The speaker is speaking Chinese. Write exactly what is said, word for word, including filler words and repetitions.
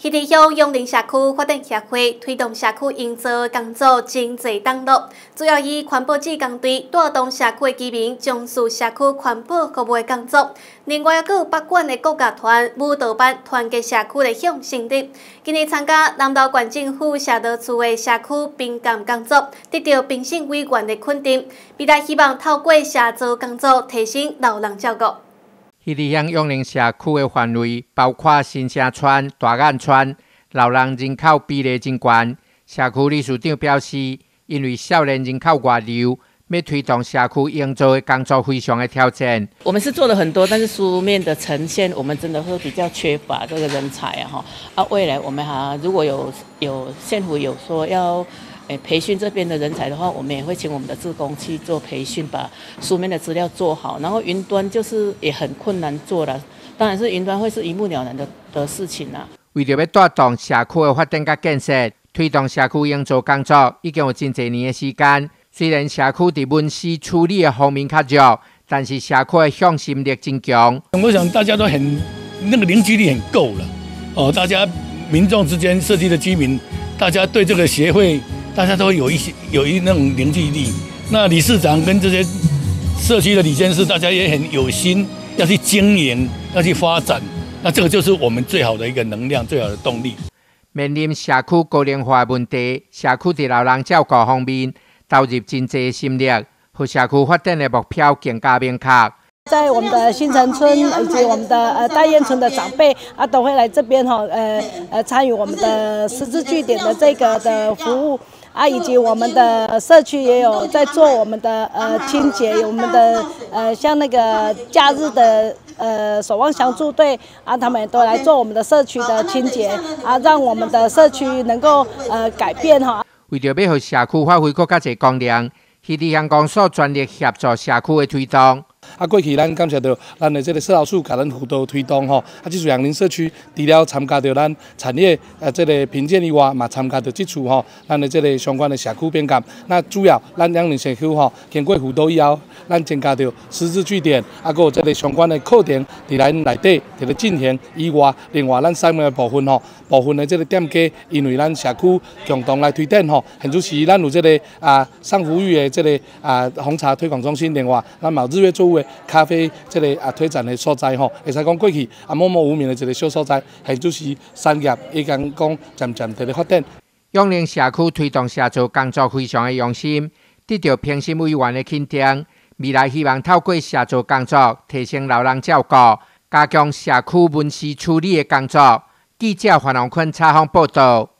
迄伫向永宁社区发展协会推动社区营造工作真侪档落，主要以环保志工队带动社区的居民从事社区环保服务的工作。另外，还有北管的国家团舞蹈班团结社区的向心力，今日参加南投县政府社道处的社区宾感工作，得到评审委员的肯定。未来希望透过社造工作提升老人照顾。 迄伫向永宁社区的范围包括新城村、大眼村，老人人口比例真悬。社区理事长表示，因为少年人口外流，要推动社区营造的工作非常的挑战。 我们是做了很多，但是书面的呈现，我们真的会比较缺乏这个人才啊哈。啊，未来我们还如果有有县府有说要。诶，培训这边的人才的话，我们也会请我们的志工去做培训，把书面的资料做好。然后云端就是也很困难做了，当然是云端会是一目了然的的事情啦。 为了要带动社区的发展甲建设，推动社区营造工作，已经有真侪年的时间。虽然社区伫文书处理的方面较弱，但是社区的向心力真强。 我想大家都很那个凝聚力很够了哦，大家民众之间、社区的居民，大家对这个协会。大家都有一些有一那种凝聚力，那理事长跟这些社区的理监事，大家也很有心要去经营，要去发展，那这个就是我们最好的一个能量，最好的动力。 面临社区高龄化的问题，社区伫老人照顾方面投入真侪心力，和社区发展的目标更加明确。 在我们的新城村以及我们的呃大堰村的长辈啊，都会来这边哈，呃呃参与我们的实质据点的这个的服务。啊，以及我们的社区也有在做我们的呃清洁，我们的呃像那个假日的呃守望相助队啊，他们也都来做我们的社区的清洁啊，让我们的社区能够呃改变哈。 为着要让社区发挥更加侪功能，迄伫香港所全力协助社区的推动。 啊，过去咱感谢到咱的这个社劳署，甲咱辅导推动吼。啊，这次阳宁社区除了参加到咱产业呃这个评鉴以外，嘛参加到这次吼，咱的这个相关的社区变革。那主要咱阳宁社区吼，经过辅导以后，咱增加到实质据点，啊，还有这个相关的课程伫咱内底伫咧进行以外，另外咱上面的部分吼，部分的这个店家，因为咱社区共同来推展吼，现就是咱有这个啊上福裕的这个啊红茶推广中心，另外咱嘛日月作物。咖啡这个啊推展的所在吼，会使讲过去啊默默无名的一个小所在，现就是产业已经讲渐渐在咧发展。 永宁社区推动社造工作非常的用心，得到评审委员的肯定。未来希望透过社造工作提升老人照顾，加强社区文书处理的工作。记者黄龙坤采访报道。